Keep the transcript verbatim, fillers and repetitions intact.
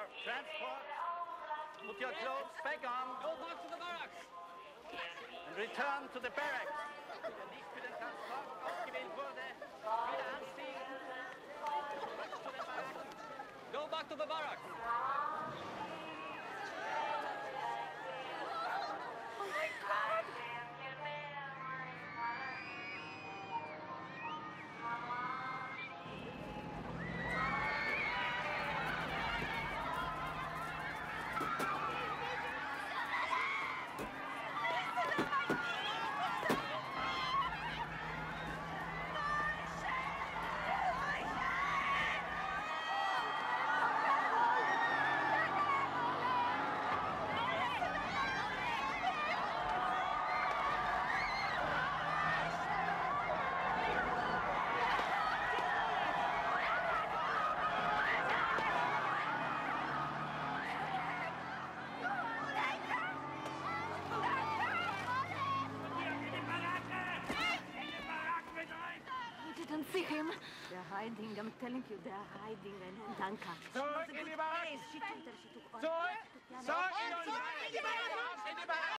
transport. Put your clothes back on. Go back to the barracks. And return to the barracks. Der nicht für den Transport ausgewählt wurde, wieder anziehen. Zurück zu den Barracks. Go back to the barracks. Oh my God! Didn't see him. They're hiding. I'm telling you, they're hiding. And Danka. Zurück in die Barracks! She took her. She took all. Zurück! Zurück in die Barracks!